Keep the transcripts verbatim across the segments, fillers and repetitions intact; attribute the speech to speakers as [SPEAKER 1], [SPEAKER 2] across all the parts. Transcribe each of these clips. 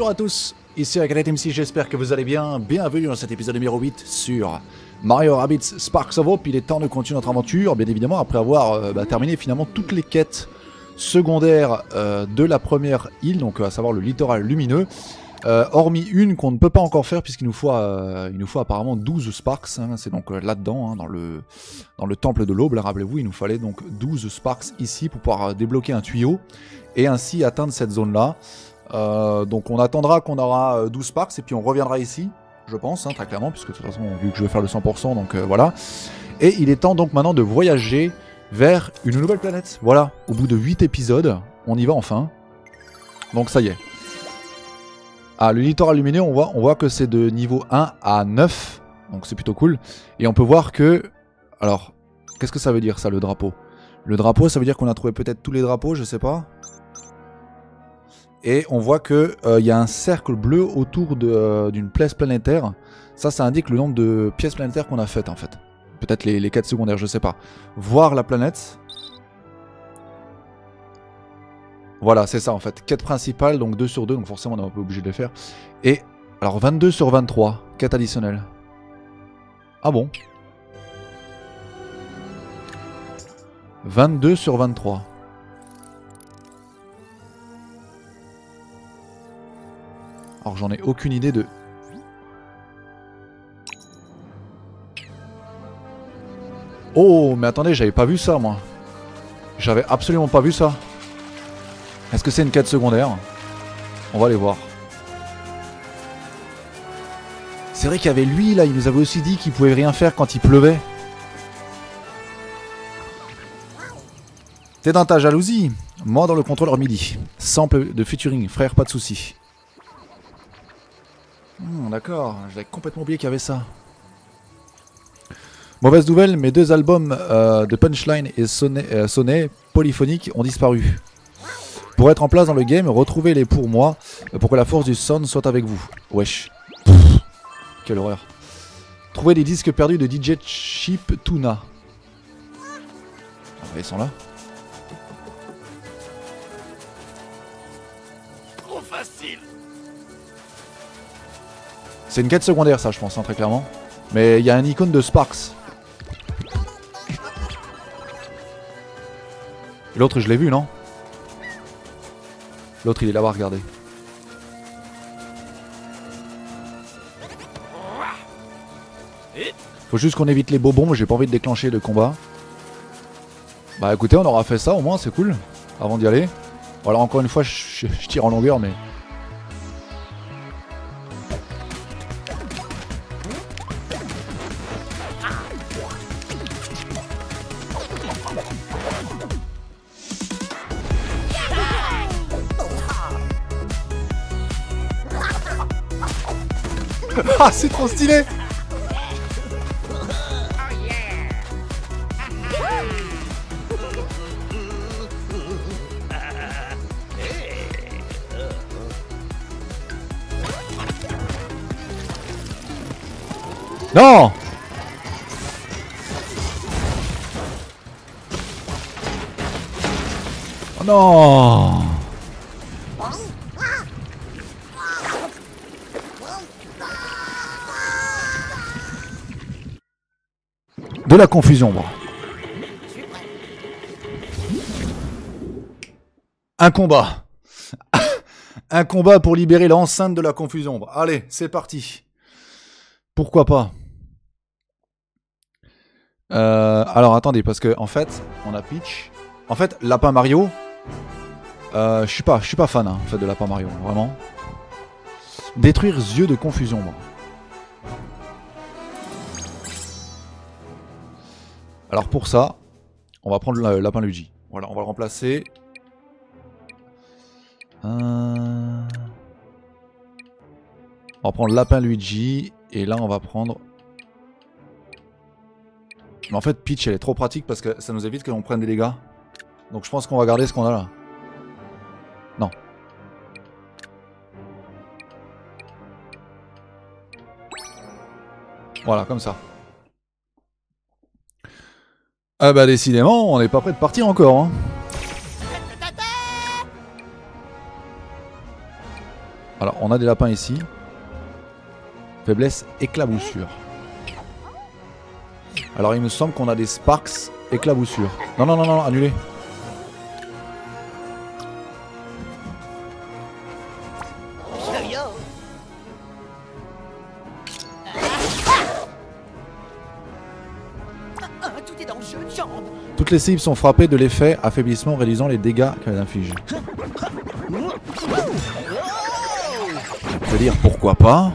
[SPEAKER 1] à tous, ici Agret M C, j'espère que vous allez bien. Bienvenue dans cet épisode numéro huit sur Mario Rabbids Sparks of Hope. Il est temps de continuer notre aventure, bien évidemment, après avoir euh, bah, terminé finalement toutes les quêtes secondaires euh, de la première île, donc à savoir le littoral lumineux. Euh, hormis une qu'on ne peut pas encore faire puisqu'il nous faut, euh, il nous faut apparemment douze Sparks, hein, c'est donc euh, là-dedans, hein, dans, le, dans le temple de l'aube, rappelez-vous, il nous fallait donc douze Sparks ici pour pouvoir euh, débloquer un tuyau et ainsi atteindre cette zone-là. Euh, donc on attendra qu'on aura douze Sparks et puis on reviendra ici, je pense, hein, très clairement, puisque de toute façon, vu que je vais faire le cent pour cent, donc euh, voilà. Et il est temps donc maintenant de voyager vers une nouvelle planète. Voilà, au bout de huit épisodes, on y va enfin. Donc ça y est. Ah, le littoral lumineux, on voit, on voit que c'est de niveau un à neuf, donc c'est plutôt cool. Et on peut voir que... Alors, qu'est-ce que ça veut dire ça, le drapeau? Le drapeau, ça veut dire qu'on a trouvé peut-être tous les drapeaux, je sais pas. Et on voit qu'il euh, y a un cercle bleu autour d'une euh, pièce planétaire. Ça, ça indique le nombre de pièces planétaires qu'on a faites en fait. Peut-être les, les quêtes secondaires, je sais pas. Voir la planète. Voilà, c'est ça en fait. Quête principale, donc deux sur deux, donc forcément on est un peu obligé de les faire. Et alors vingt-deux sur vingt-trois, quête additionnelle. Ah bon? vingt-deux sur vingt-trois. Alors j'en ai aucune idée de... Oh, mais attendez, j'avais pas vu ça moi. J'avais absolument pas vu ça. Est-ce que c'est une quête secondaire? On va aller voir. C'est vrai qu'il y avait lui là, il nous avait aussi dit qu'il pouvait rien faire quand il pleuvait. T'es dans ta jalousie? Moi dans le contrôleur MIDI. Sample de featuring, frère, pas de soucis. Hmm, d'accord, j'avais complètement oublié qu'il y avait ça. Mauvaise nouvelle, mes deux albums euh, de Punchline et Sonnet, euh, Sonnet polyphonique ont disparu. Pour être en place dans le game, retrouvez-les pour moi, pour que la force du son soit avec vous. Wesh. Pff, quelle horreur. Trouvez les disques perdus de D J Chip Tuna. Ah, ils sont là.
[SPEAKER 2] Trop facile.
[SPEAKER 1] C'est une quête secondaire ça, je pense, hein, très clairement. Mais il y a un icône de Sparks. L'autre, je l'ai vu, non? L'autre, il est là-bas, regardez. Faut juste qu'on évite les bobons, j'ai pas envie de déclencher le combat. Bah écoutez, on aura fait ça au moins, c'est cool. Avant d'y aller. Bon, alors encore une fois, je, je, je tire en longueur, mais... Ah, c'est trop stylé! Non! Oh non! De la confusion, moi. Un combat. Un combat pour libérer l'enceinte de la confusion. Allez, c'est parti. Pourquoi pas? euh, Alors, attendez, parce que en fait, on a Peach. En fait, Lapin Mario, euh, je suis pas, je suis pas fan hein, en fait, de Lapin Mario, vraiment. Détruire yeux de confusion, moi. Alors pour ça, on va prendre le Lapin Luigi. Voilà, on va le remplacer. Euh... On va prendre Lapin Luigi. Et là, on va prendre... Mais en fait, Peach, elle est trop pratique parce que ça nous évite que l'on prenne des dégâts. Donc je pense qu'on va garder ce qu'on a là. Non. Voilà, comme ça. Ah bah décidément, on n'est pas prêt de partir encore. Hein. Alors on a des lapins ici. Faiblesse éclaboussure. Alors il me semble qu'on a des Sparks éclaboussure. Non non non non, annulé. Toutes les cibles sont frappées de l'effet affaiblissement réduisant les dégâts qu'elles infligent. Je veux dire pourquoi pas.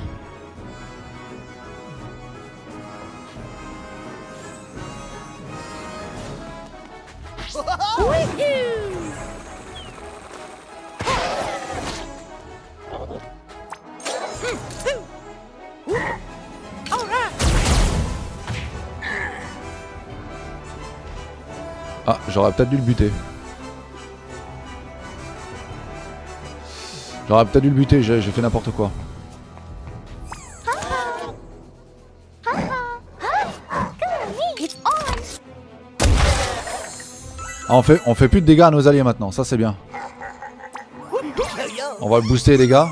[SPEAKER 1] Ah, j'aurais peut-être dû le buter. J'aurais peut-être dû le buter, j'ai fait n'importe quoi. Ah, on fait, on fait plus de dégâts à nos alliés maintenant, ça c'est bien. On va booster les dégâts.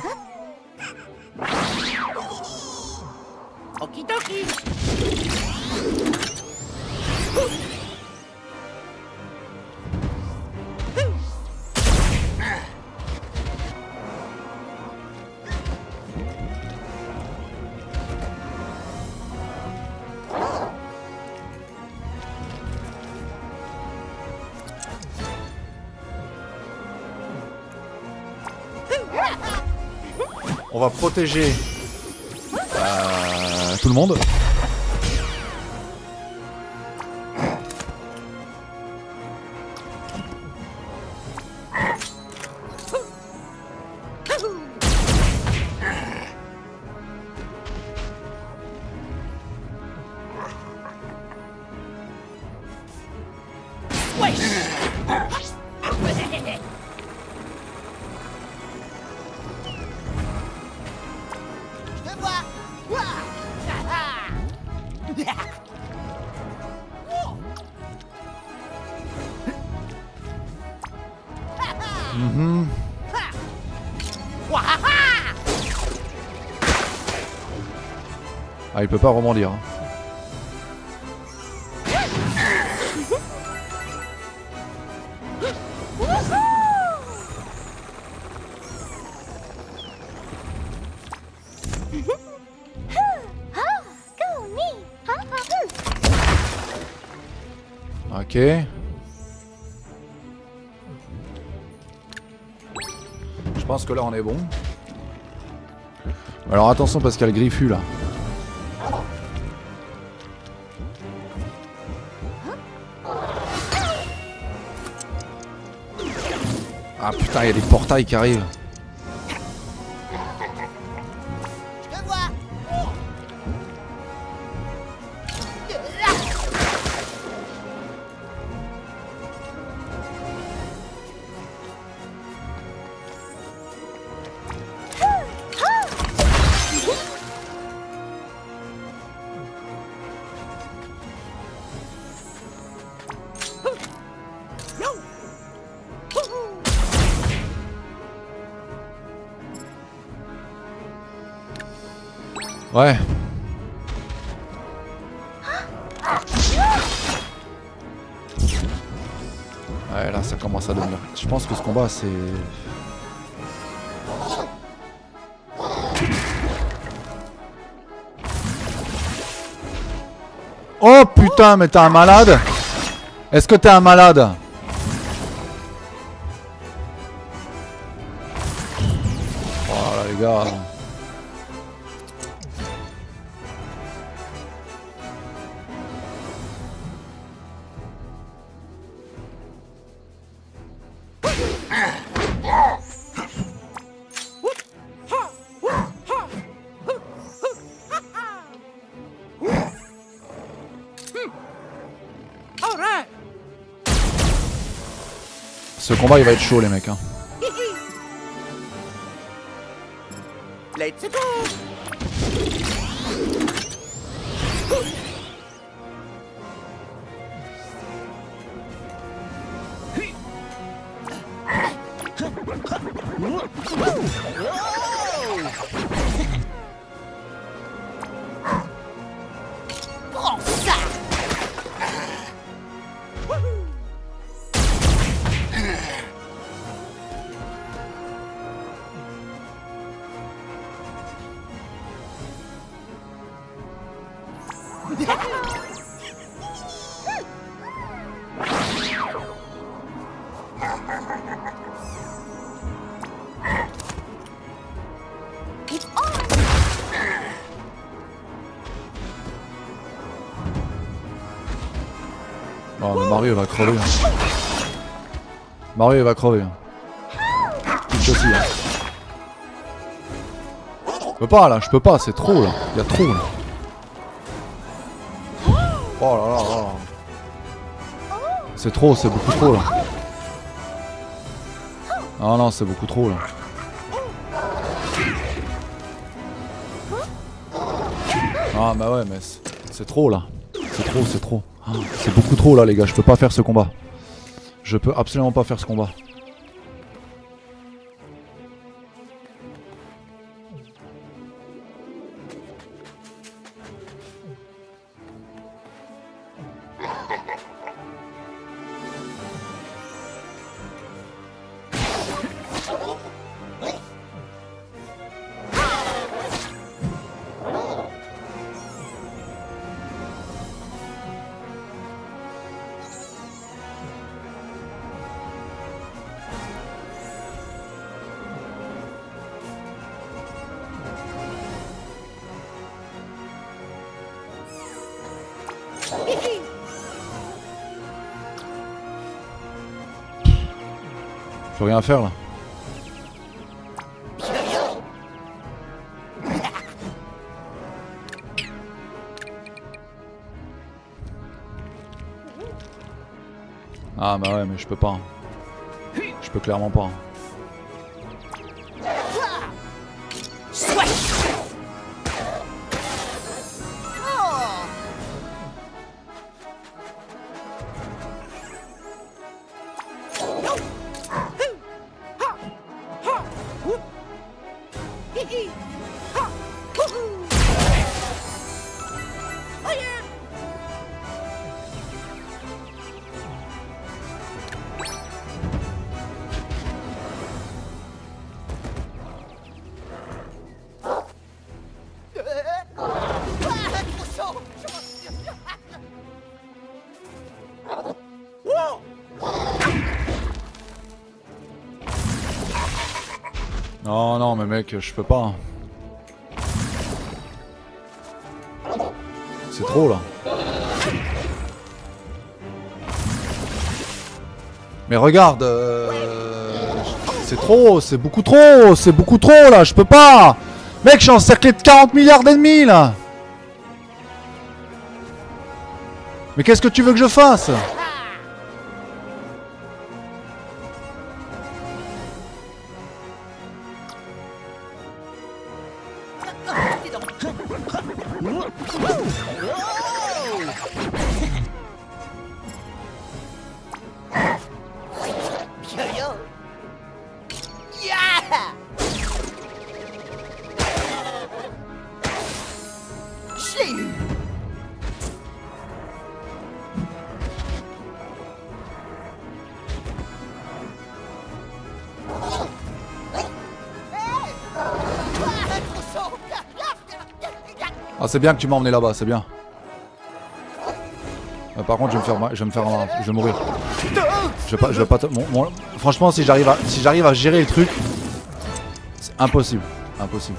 [SPEAKER 1] On va protéger euh, tout le monde. Mmh. Ah, il peut pas rebondir. Hein. Ok. Je pense que là on est bon. Alors attention parce qu'il y a le griffu là. Ah putain, il y a des portails qui arrivent. Ouais. Ouais, là ça commence à devenir... Je pense que ce combat c'est... Oh putain, mais t'es un malade? Est-ce que t'es un malade? Oh là les gars... Ce combat il va être chaud les mecs hein.
[SPEAKER 2] Let's go.
[SPEAKER 1] Oh mais Mario va crever. Hein. Mario va crever. Hein. Peach aussi. Hein. Je peux pas là, je peux pas, c'est trop là. Il y a trop là. Oh là là là là. C'est trop, c'est beaucoup trop là. Ah non, c'est beaucoup trop là. Ah bah ouais mais c'est trop là. C'est trop, c'est trop. C'est beaucoup trop là les gars, je peux pas faire ce combat. Je peux absolument pas faire ce combat. Je peux rien faire là. Ah bah ouais mais je peux pas. Je peux clairement pas. Non non mais mec je peux pas. C'est trop là. Mais regarde euh... c'est trop, c'est beaucoup trop, c'est beaucoup trop là, je peux pas. Mec je suis encerclé de quarante milliards d'ennemis là. Mais qu'est-ce que tu veux que je fasse? Ah c'est bien que tu m'as emmené là-bas, c'est bien. Euh, par contre je vais me faire, je vais me faire, je vais mourir. Je vais pas, je vais pas. Mon, mon, franchement si j'arrive à, si j'arrive à gérer le truc, c'est impossible, impossible.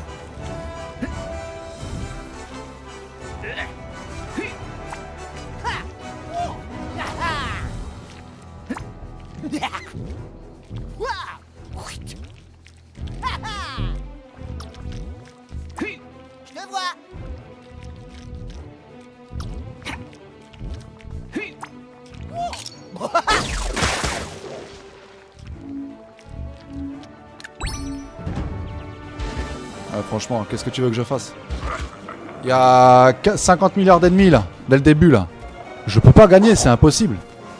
[SPEAKER 1] Euh, franchement, qu'est-ce que tu veux que je fasse? Il y a cinquante milliards d'ennemis là, dès le début là. Je peux pas gagner, c'est impossible.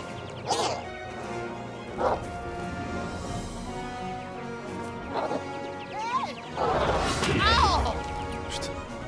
[SPEAKER 1] Putain.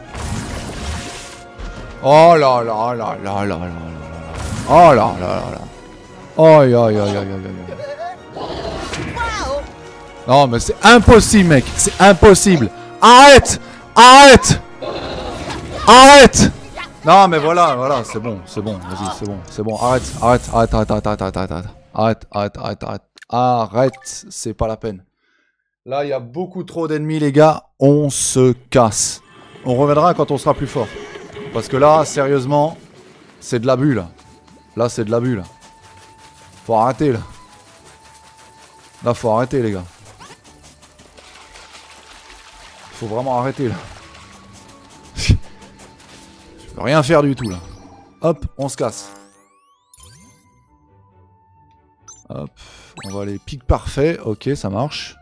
[SPEAKER 1] Oh là là là là là là là. Oh là là là là. Aïe aïe aïe aïe aïe aïe. Non mais c'est impossible mec, c'est impossible. Arrête! Arrête! Arrête! Non mais voilà, voilà, c'est bon, c'est bon, vas-y, c'est bon, c'est bon, arrête, arrête, arrête, arrête, arrête, arrête, arrête, arrête, arrête, arrête, arrête, arrête, arrête, c'est pas la peine. Là, il y a beaucoup trop d'ennemis, les gars, on se casse. On reviendra quand on sera plus fort. Parce que là, sérieusement, c'est de l'abus, là. Là, c'est de l'abus, là. Faut arrêter, là. Là, faut arrêter, les gars. Faut vraiment arrêter, là. Je peux rien faire du tout là. Hop, on se casse. Hop, on va aller pic parfait. Ok, ça marche.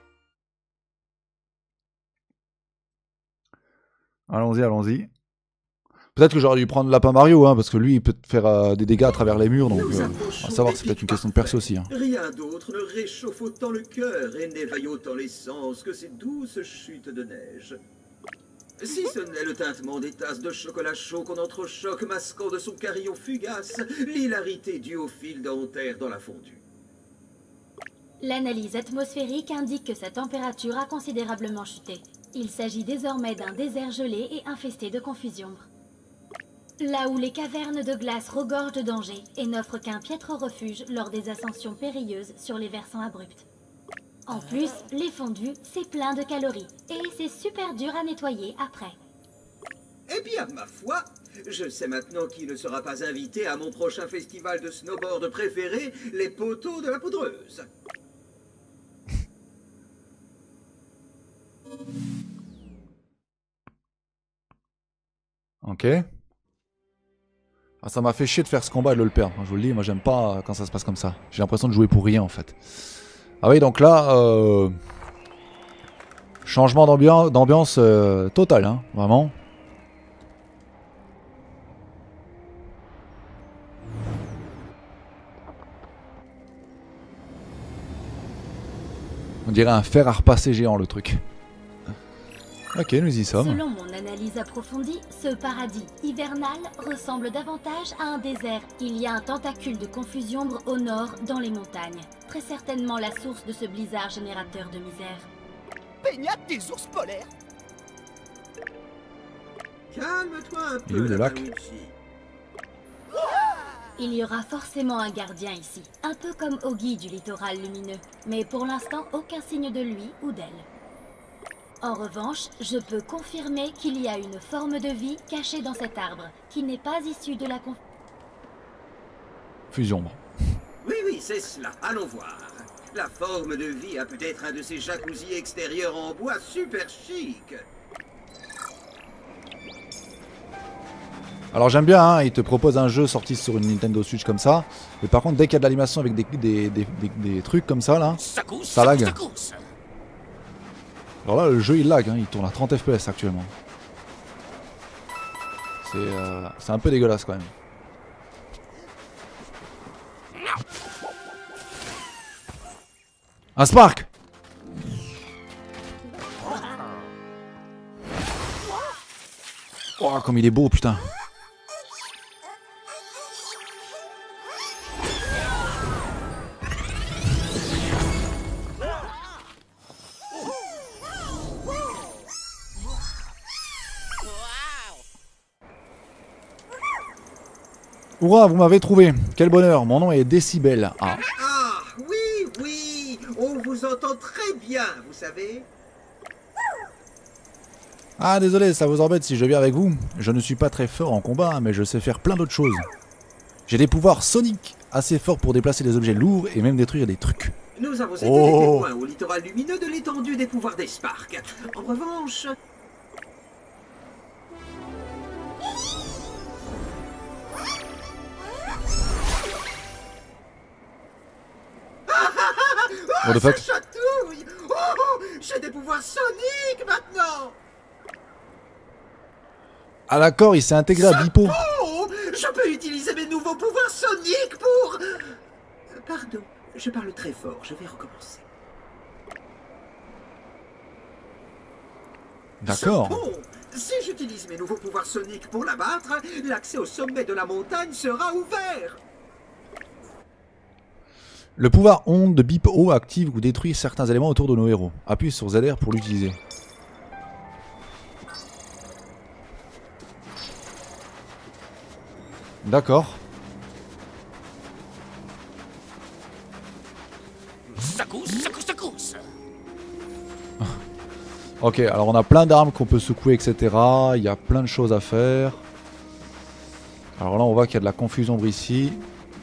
[SPEAKER 1] Allons-y, allons-y. Peut-être que j'aurais dû prendre Lapin Mario, hein, parce que lui, il peut faire euh, des dégâts à travers les murs, donc euh, on va savoir que c'est peut-être une question de perso aussi. Hein.
[SPEAKER 2] Rien d'autre ne réchauffe autant le cœur et n'éveille autant les sens que ces douces chutes de neige. Si ce n'est le tintement des tasses de chocolat chaud qu'on entrechoque masquant de son carillon fugace l'hilarité due au fil dentaire dans la fondue.
[SPEAKER 3] L'analyse atmosphérique indique que sa température a considérablement chuté. Il s'agit désormais d'un désert gelé et infesté de confusion-ombre. Là où les cavernes de glace regorgent de dangers et n'offrent qu'un piètre refuge lors des ascensions périlleuses sur les versants abrupts. En plus, les fondus, c'est plein de calories et c'est super dur à nettoyer après.
[SPEAKER 2] Eh bien, ma foi, je sais maintenant qui ne sera pas invité à mon prochain festival de snowboard préféré, les poteaux de la poudreuse.
[SPEAKER 1] Ok. Ah, ça m'a fait chier de faire ce combat et de le perdre. Je vous le dis, moi j'aime pas quand ça se passe comme ça. J'ai l'impression de jouer pour rien en fait. Ah oui, donc là, euh... changement d'ambiance d'ambiance euh, total, hein, vraiment. On dirait un fer à repasser géant le truc. Ok, nous y sommes.
[SPEAKER 3] Selon mon analyse approfondie, ce paradis hivernal ressemble davantage à un désert. Il y a un tentacule de confusion-ombre au nord, dans les montagnes. Très certainement la source de ce blizzard générateur de misère.
[SPEAKER 4] Baignade des ours polaires.
[SPEAKER 2] Calme-toi un peu,
[SPEAKER 1] Il est où le lac ?
[SPEAKER 2] Tanucci.
[SPEAKER 3] Il y aura forcément un gardien ici, un peu comme Oggy du littoral lumineux. Mais pour l'instant, aucun signe de lui ou d'elle. En revanche, je peux confirmer qu'il y a une forme de vie cachée dans cet arbre, qui n'est pas issue de la conf...
[SPEAKER 1] Fusion.
[SPEAKER 2] Oui, oui, c'est cela. Allons voir. La forme de vie a peut-être un de ces jacuzzis extérieurs en bois super chic.
[SPEAKER 1] Alors j'aime bien, hein, il te propose un jeu sorti sur une Nintendo Switch comme ça. Mais par contre, dès qu'il y a de l'animation avec des, des, des, des, des trucs comme ça, là,
[SPEAKER 4] Secousse,
[SPEAKER 1] ça lag.
[SPEAKER 4] secousse.
[SPEAKER 1] Alors là, le jeu il lag, hein, il tourne à trente F P S actuellement. C'est euh, c'est un peu dégueulasse quand même. Un Spark! Oh, comme il est beau, putain! Hurrah, vous m'avez trouvé. Quel bonheur. Mon nom est Décibel. Ah.
[SPEAKER 2] Ah, oui, oui, on vous entend très bien, vous savez.
[SPEAKER 1] Ah, désolé, ça vous embête si je viens avec vous. Je ne suis pas très fort en combat, mais je sais faire plein d'autres choses. J'ai des pouvoirs soniques assez forts pour déplacer des objets lourds et même détruire des trucs.
[SPEAKER 2] Nous avons été
[SPEAKER 1] Oh.
[SPEAKER 2] les témoins au littoral lumineux de l'étendue des pouvoirs des Sparks. En revanche...
[SPEAKER 1] What the fuck?
[SPEAKER 2] Ça chatouille. Oh, j'ai des pouvoirs soniques maintenant.
[SPEAKER 1] Ah d'accord, il s'est intégré à Bipo.
[SPEAKER 2] Oh, je peux utiliser mes nouveaux pouvoirs soniques pour... Euh, Pardon, je parle très fort, je vais recommencer.
[SPEAKER 1] D'accord.
[SPEAKER 2] Ce pont, si j'utilise mes nouveaux pouvoirs soniques pour l'abattre, l'accès au sommet de la montagne sera ouvert.
[SPEAKER 1] Le pouvoir onde de Bipo active ou détruit certains éléments autour de nos héros. Appuyez sur Z R pour l'utiliser. D'accord.
[SPEAKER 4] Secousse, secousse, secousse.
[SPEAKER 1] Ok, alors on a plein d'armes qu'on peut secouer, et cetera. Il y a plein de choses à faire. Alors là, on voit qu'il y a de la confusion ici.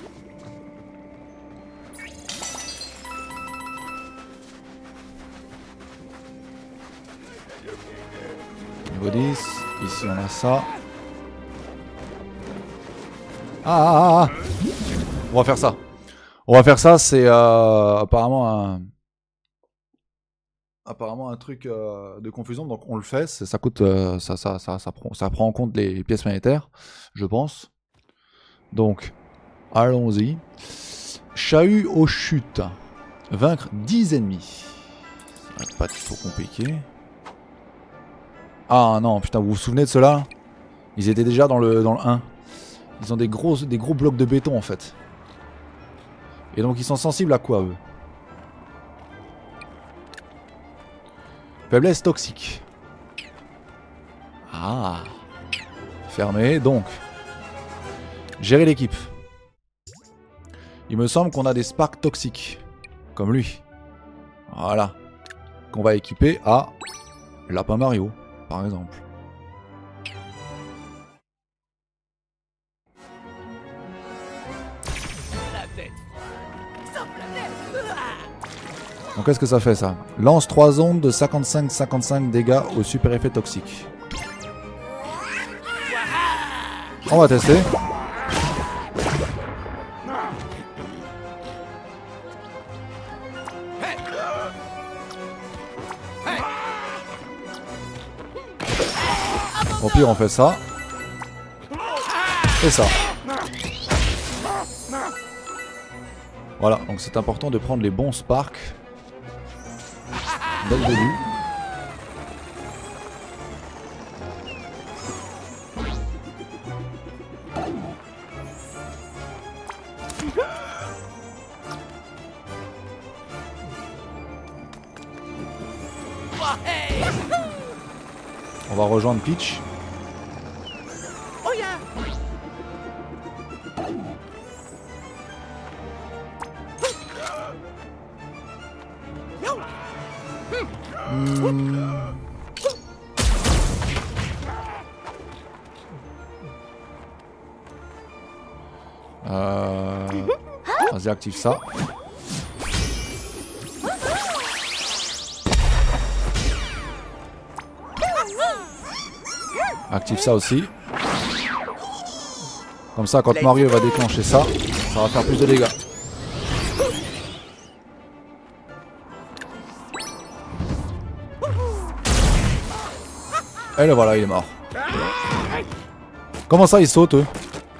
[SPEAKER 1] Niveau dix. Ici, on a ça. Ah, ah, ah, ah. On va faire ça. On va faire ça, c'est euh, apparemment un... Apparemment un truc euh, de confusion, donc on le fait, ça coûte, euh, ça, ça, ça, ça, prend, ça prend en compte les pièces monétaires, je pense. Donc, allons-y. Chahut aux chutes. Vaincre dix ennemis. Ça va pas être trop compliqué. Ah non, putain, vous vous souvenez de ceux-là? Ils étaient déjà dans le, dans le un. Ils ont des gros, des gros blocs de béton en fait. Et donc ils sont sensibles à quoi eux? Faiblesse toxique. Ah. Fermé, donc. Gérer l'équipe. Il me semble qu'on a des sparks toxiques. Comme lui. Voilà. Qu'on va équiper à Lapin Mario, par exemple. Donc qu'est-ce que ça fait ça? Lance trois ondes de cinquante-cinq cinquante-cinq dégâts au super effet toxique. On va tester. Au pire on fait ça. Et ça. Voilà, donc c'est important de prendre les bons sparks dès le début. On va rejoindre Peach. Hmm. Euh... Vas-y, active ça. Active ça aussi. Comme ça, quand Mario va déclencher ça, ça va faire plus de dégâts. Et le voilà, il est mort. Comment ça, il saute eux?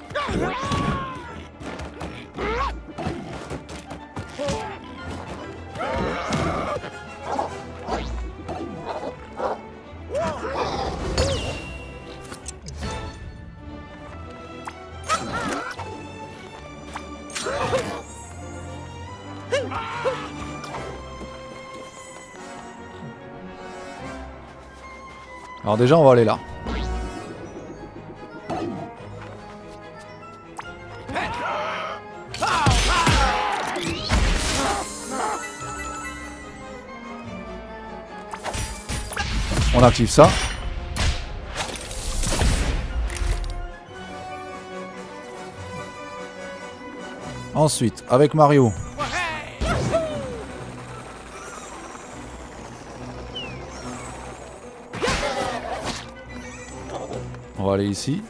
[SPEAKER 1] Alors déjà on va aller là. On active ça. Ensuite, avec Mario. On va aller ici.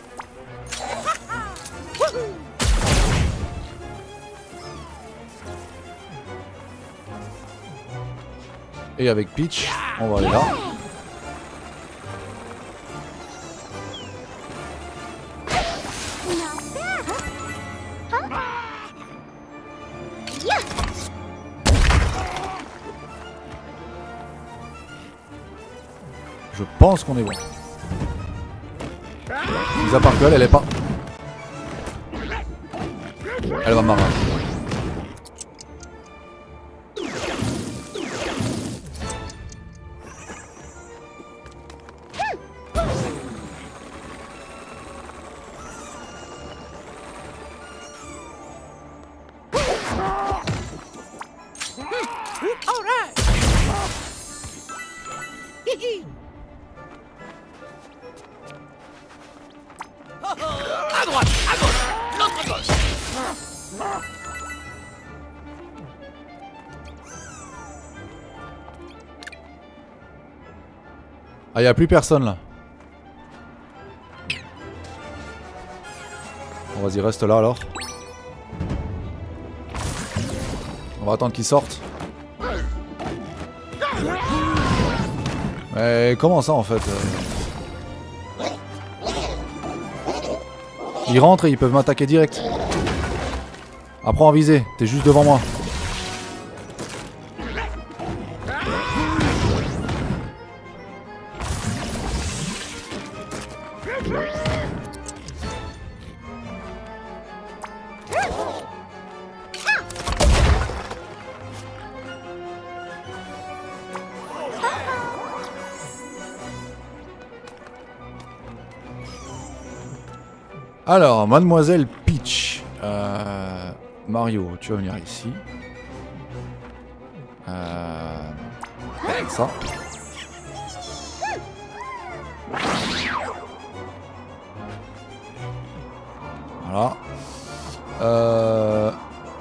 [SPEAKER 1] Et avec Peach, on va aller là. Je pense qu'on est bon. Mis à part qu'elle, elle est pas. Elle va marrer.
[SPEAKER 4] À droite, à gauche, l'autre gauche.
[SPEAKER 1] Ah, y a plus personne là. Bon, vas-y, reste là alors. On va attendre qu'ils sortent. Mais comment ça en fait euh... Ils rentrent et ils peuvent m'attaquer direct. Apprends à viser, t'es juste devant moi. Alors, Mademoiselle Peach. Euh, Mario, tu vas venir ici. Euh, avec ça. Voilà. Euh...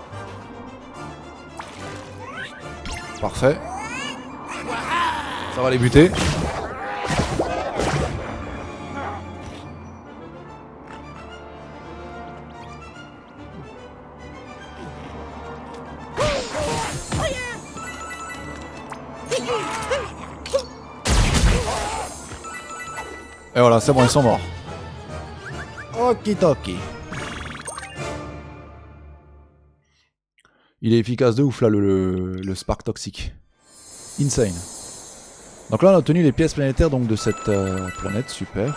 [SPEAKER 1] Parfait. Ça va les buter. Et voilà, c'est bon, ils sont morts. Okidoki. Il est efficace de ouf là, le, le, le Spark toxique. Insane. Donc là, on a obtenu les pièces planétaires donc, de cette euh, planète, super.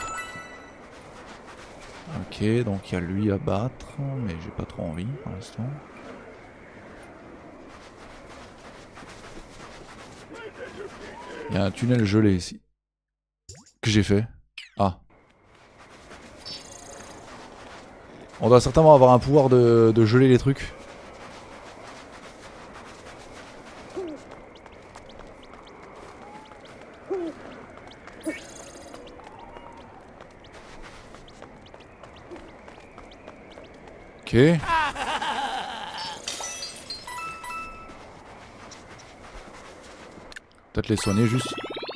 [SPEAKER 1] Ok, donc il y a lui à battre, mais j'ai pas trop envie pour l'instant. Il y a un tunnel gelé ici. Que j'ai fait. Ah. On doit certainement avoir un pouvoir de, de geler les trucs. Ok. Peut-être les soigner juste.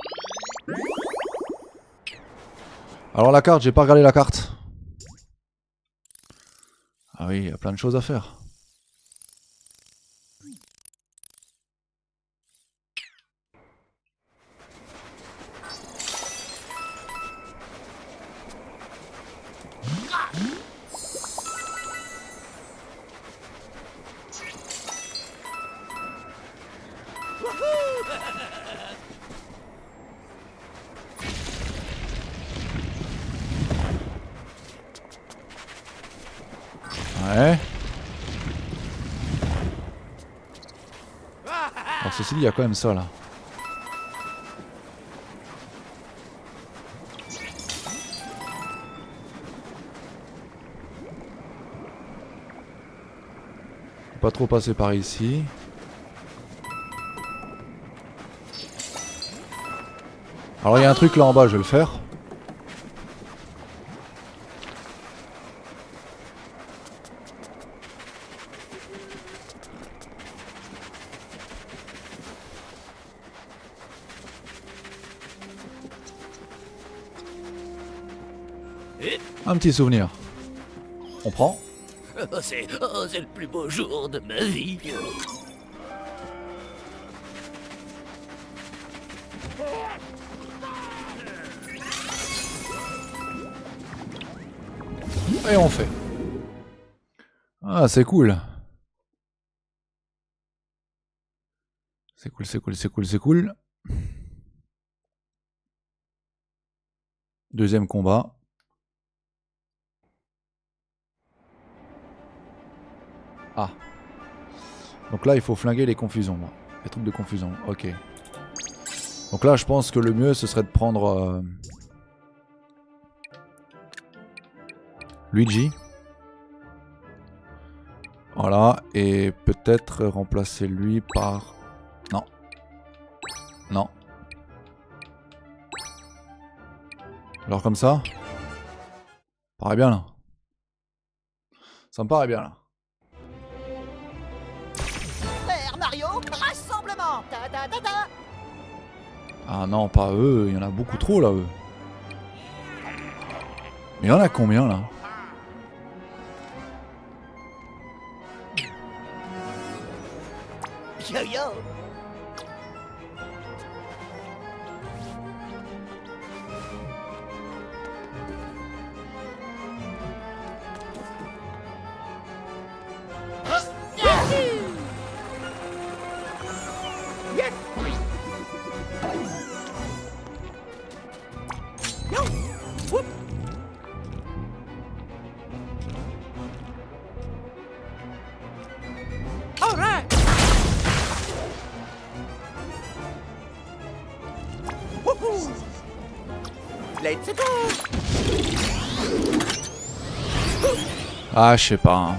[SPEAKER 1] Alors la carte, j'ai pas regardé la carte. Ah oui, il y a plein de choses à faire. Ouais. Alors ceci dit, il y a quand même ça là. Faut pas trop passer par ici. Alors il y a un truc là en bas, je vais le faire. Un petit souvenir. On prend.
[SPEAKER 4] Oh, c'est oh, c'est le plus beau jour de ma vie.
[SPEAKER 1] Et on fait. Ah, c'est cool. C'est cool, c'est cool, c'est cool, c'est cool. Deuxième combat. Ah. Donc là, il faut flinguer les confusions. Les trucs de confusion. Ok. Donc là, je pense que le mieux, ce serait de prendre... Euh... Luigi. Voilà. Et peut-être remplacer lui par... Non. Non. Alors comme ça. Paraît bien là. Ça me paraît bien là.
[SPEAKER 5] Super Mario, rassemblement. Ta ta ta ta.
[SPEAKER 1] Ah non, pas eux, il y en a beaucoup trop là, eux. Mais il y en a combien là?
[SPEAKER 5] Yo yo. Let's go.
[SPEAKER 1] Ah, je sais pas. Hein.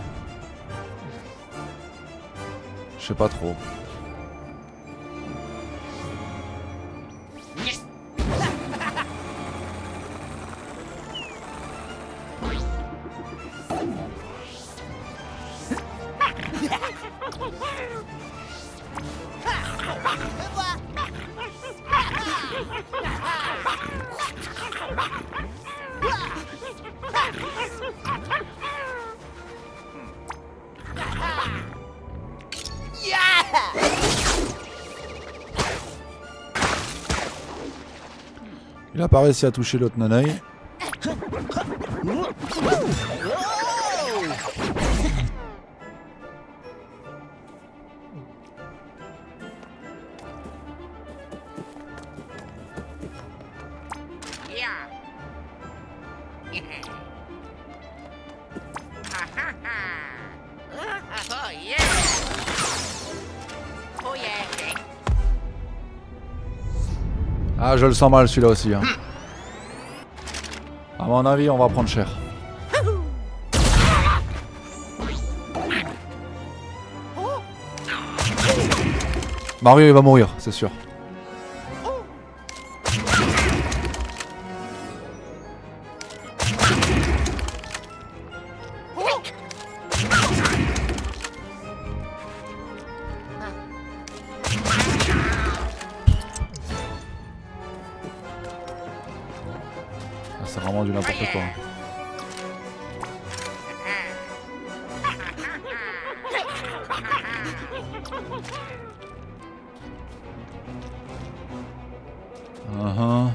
[SPEAKER 1] Je sais pas trop. Il a pas réussi à toucher l'autre nanaï. Ah, je le sens mal celui-là aussi. Hein. À mon avis, on va prendre cher. Mario, il va mourir, c'est sûr. C'est vraiment du n'importe quoi. Uh-huh.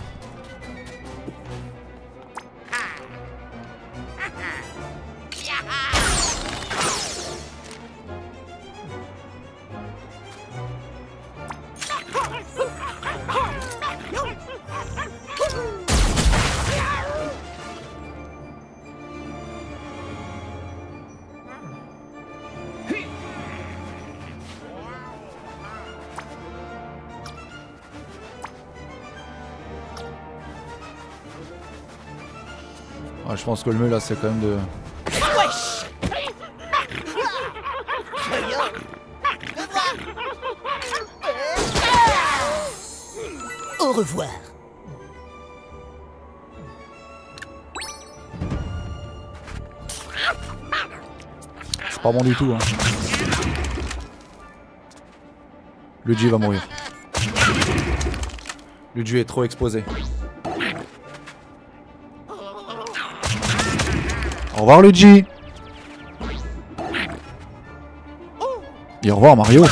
[SPEAKER 1] Ouais, je pense que le mieux là c'est quand même de...
[SPEAKER 5] Au revoir.
[SPEAKER 1] C'est pas bon du tout hein. Luigi va mourir. Luigi est trop exposé. Au revoir Luigi. Et au revoir Mario.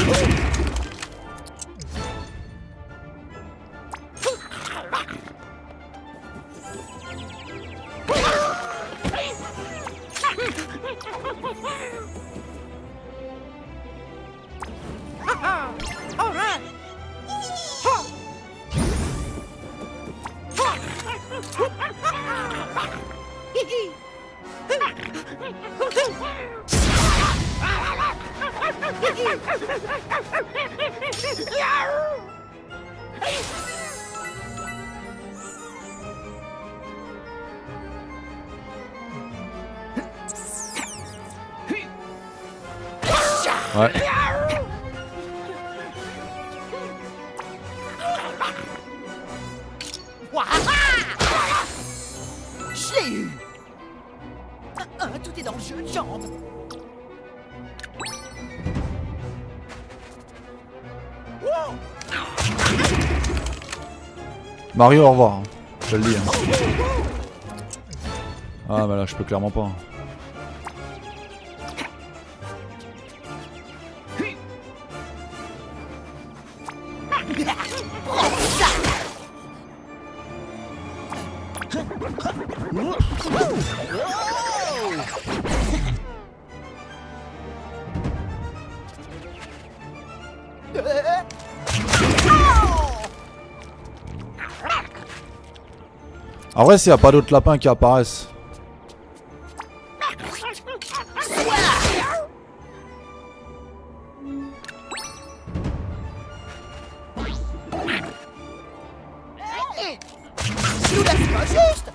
[SPEAKER 1] Ouais.
[SPEAKER 5] Je l'ai eu. Hein, tout est dans le jeu de jambes.
[SPEAKER 1] Mario, au revoir. Je te le dis. Hein. Ah, bah là, je peux clairement pas. En vrai, s'il n'y a pas d'autres lapins qui apparaissent.
[SPEAKER 5] Nous laisse pas juste.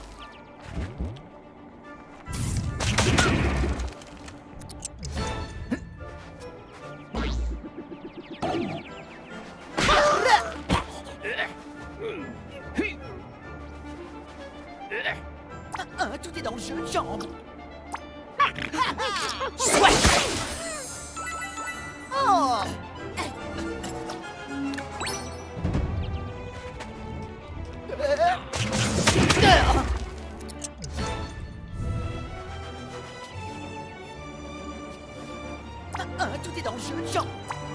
[SPEAKER 5] Hein, tout est dans le jeu de jambes. Soit. Oh. Hein, tout est dans le jeu de jambes.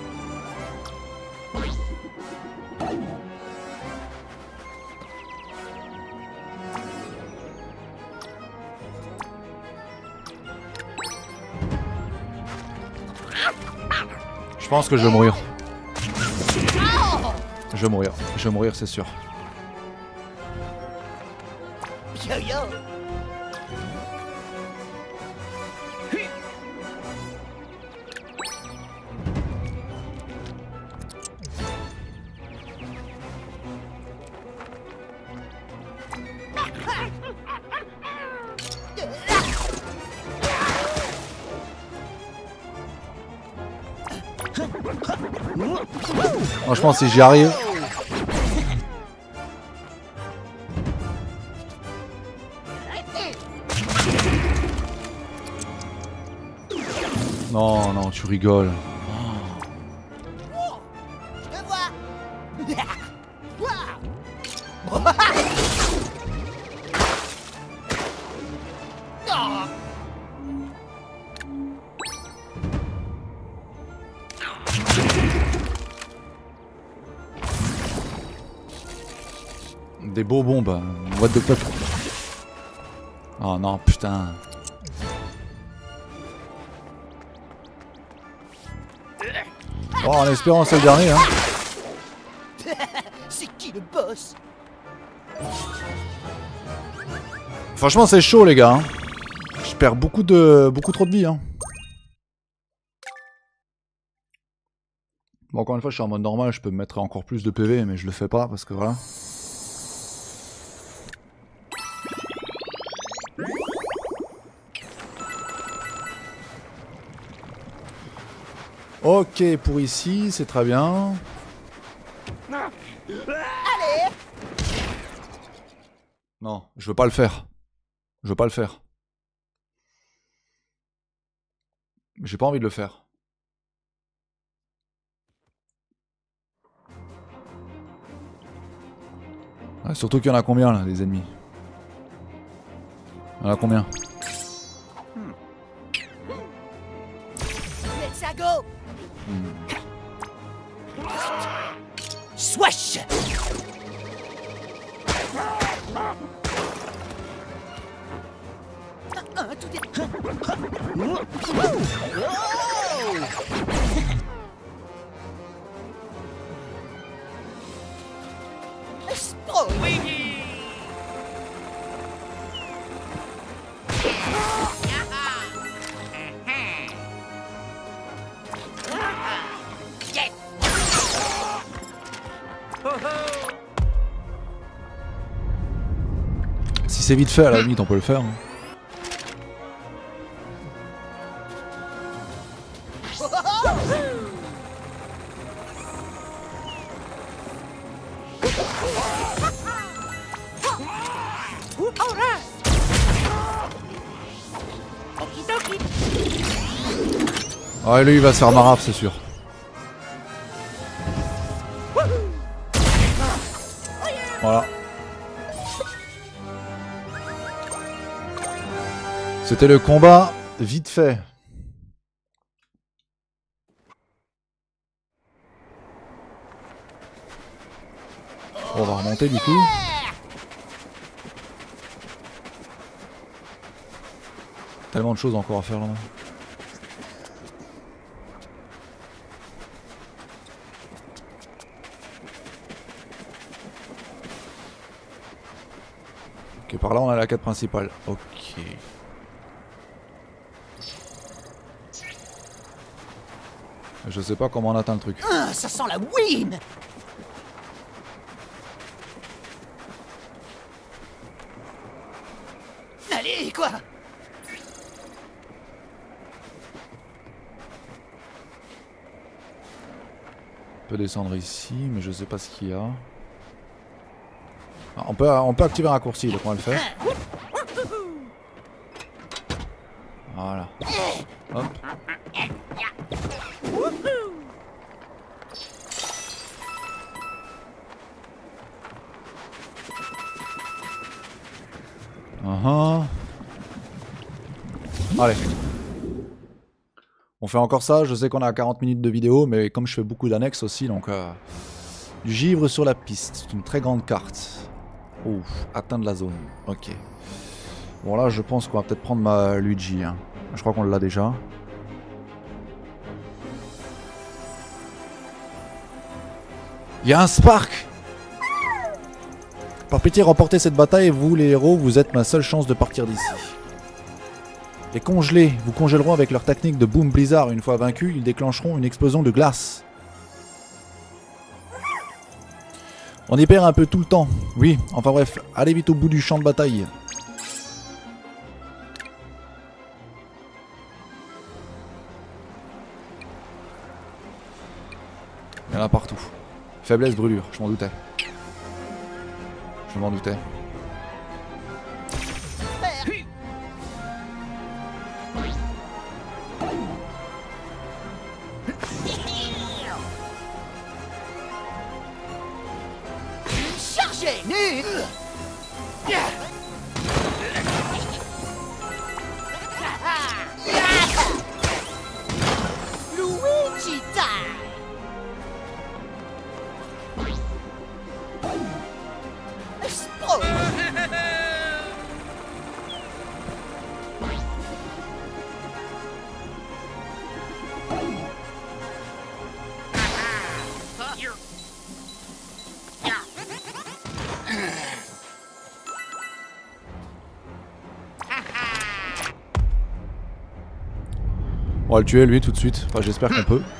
[SPEAKER 1] Je pense que je vais mourir. Je vais mourir. Je vais mourir, c'est sûr.
[SPEAKER 5] Yo yo.
[SPEAKER 1] Franchement, si j'y arrive. Non, non, tu rigoles.
[SPEAKER 5] Je te vois.
[SPEAKER 1] Des beaux bombes. What the fuck. Oh non, putain. Oh, en espérant c'est le dernier, hein.
[SPEAKER 5] C'est qui le boss?
[SPEAKER 1] Franchement, c'est chaud, les gars. Hein. Je perds beaucoup de, beaucoup trop de vie. Hein. Bon, encore une fois, je suis en mode normal. Je peux me mettre encore plus de P V, mais je le fais pas parce que voilà. Ok, pour ici, c'est très bien.
[SPEAKER 5] Allez.
[SPEAKER 1] Non, je veux pas le faire. Je veux pas le faire. J'ai pas envie de le faire. Ah, surtout qu'il y en a combien là, les ennemis? Il y en a combien?
[SPEAKER 5] Let's go.
[SPEAKER 1] hmm.
[SPEAKER 5] Swash. Un, tout est... Oh.
[SPEAKER 1] Si c'est vite fait, à la limite, on peut le faire. Hein. Ouais, lui il va se faire maraf, c'est sûr. Voilà. C'était le combat vite fait. On va remonter du coup. Tellement de choses encore à faire là. Ok, par là on a la quête principale. Ok. Je sais pas comment on atteint le truc.
[SPEAKER 5] Ah, ça sent la win. Allez, quoi?
[SPEAKER 1] On peut descendre ici, mais je sais pas ce qu'il y a. Ah, on, peut, on peut activer un raccourci, donc on va le faire. Voilà. Hop. Uh-huh. Allez. On fait encore ça, je sais qu'on est à quarante minutes de vidéo, mais comme je fais beaucoup d'annexes aussi, donc... Euh, du givre sur la piste, c'est une très grande carte. Ouf, atteindre la zone, ok. Bon là je pense qu'on va peut-être prendre ma Luigi, hein. Je crois qu'on l'a déjà. Il y a un Spark! Par pitié, remportez cette bataille, vous les héros, vous êtes ma seule chance de partir d'ici. Les congelés vous congèleront avec leur technique de Boom Blizzard. Une fois vaincus, ils déclencheront une explosion de glace. On y perd un peu tout le temps. Oui, enfin bref, allez vite au bout du champ de bataille. Il y en a partout. Faiblesse, brûlure, je m'en doutais. Je m'en doutais.
[SPEAKER 5] Chargez, nul. Luigi time. Explode.
[SPEAKER 1] On va le tuer lui tout de suite. Enfin j'espère qu'on peut.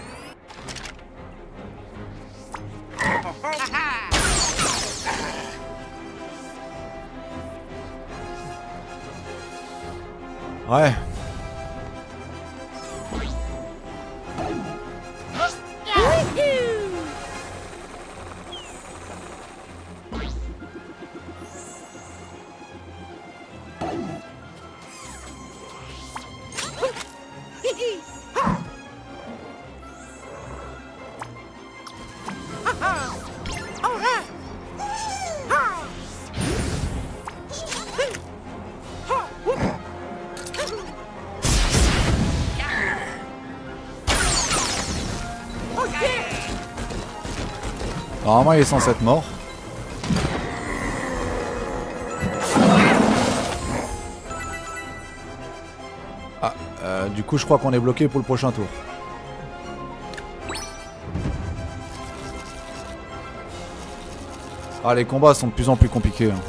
[SPEAKER 1] Ouais. Normalement il est censé être mort. Ah, euh, du coup je crois qu'on est bloqué pour le prochain tour. Ah, les combats sont de plus en plus compliqués. Hein.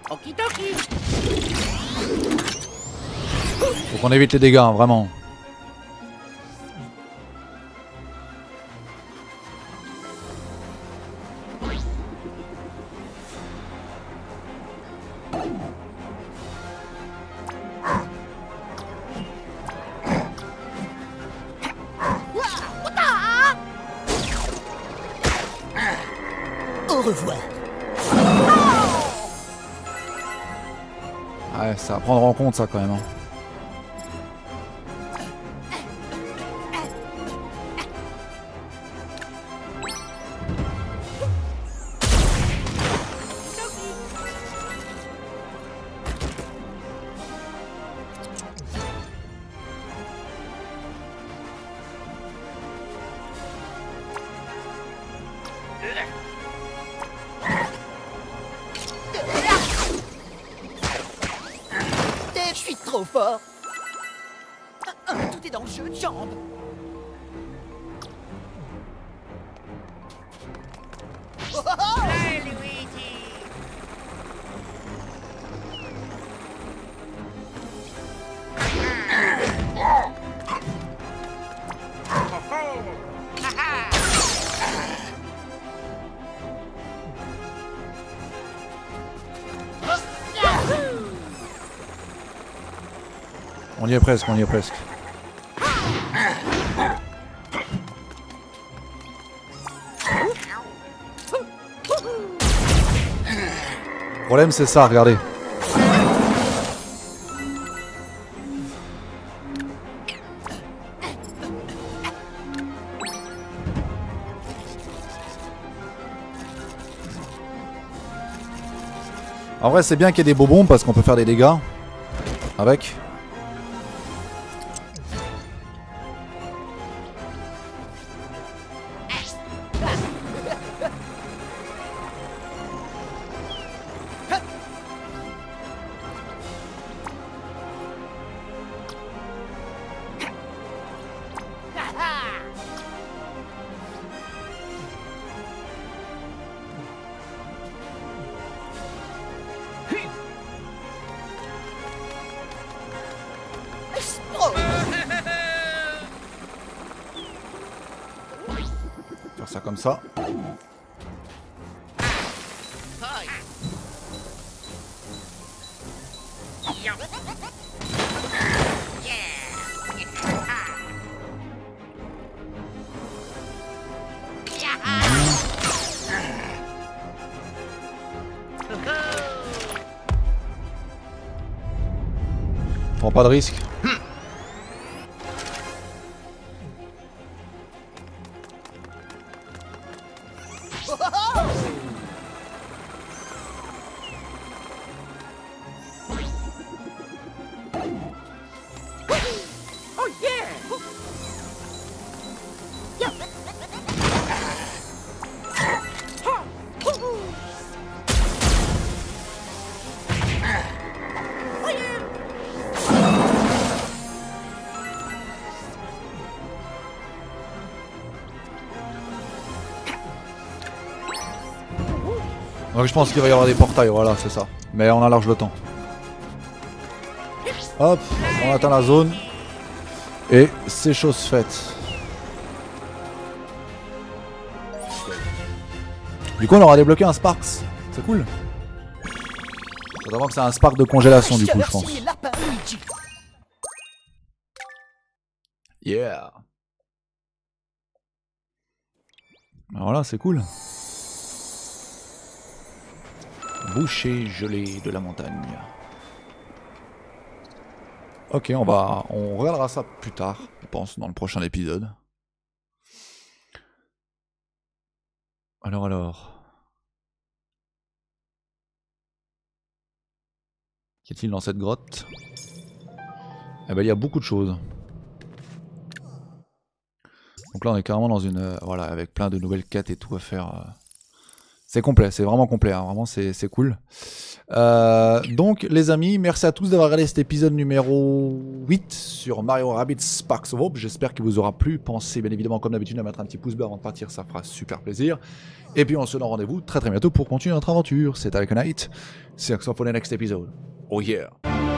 [SPEAKER 5] Okidoki.
[SPEAKER 1] Faut qu'on évite les dégâts, hein, vraiment.
[SPEAKER 5] Au revoir.
[SPEAKER 1] Ouais, c'est à prendre en compte ça quand même. Hein.
[SPEAKER 5] Je suis trop fort. Ah, ah, tout est dans le jeu de jambes. Oh, oh, oh. Hey, Luigi.
[SPEAKER 1] On y est presque, on y est presque. Le problème c'est ça, regardez. En vrai c'est bien qu'il y ait des bonbons parce qu'on peut faire des dégâts avec. Faire ça comme ça. Prends pas de risque. Donc je pense qu'il va y avoir des portails, voilà c'est ça. Mais on a large le temps. Hop, on atteint la zone. Et c'est chose faite. Du coup on aura débloqué un Sparks. C'est cool. Faut savoir que c'est un Spark de congélation du coup je pense. Yeah. Voilà c'est cool. Boucher gelé de la montagne. Ok, on va, on regardera ça plus tard, je pense, dans le prochain épisode. Alors, alors. Qu'y a-t-il dans cette grotte? Eh ben, il y a beaucoup de choses. Donc là, on est carrément dans une, euh, voilà, avec plein de nouvelles quêtes et tout à faire. Euh... C'est complet, c'est vraiment complet, hein. Vraiment c'est cool. Euh, donc les amis, merci à tous d'avoir regardé cet épisode numéro huit sur Mario Rabbids Sparks of Hope. J'espère qu'il vous aura plu. Pensez bien évidemment comme d'habitude à mettre un petit pouce bleu avant de partir, ça fera super plaisir. Et puis on se donne rendez-vous très très bientôt pour continuer notre aventure. C'est Alkanite, see you for the next episode. Oh yeah.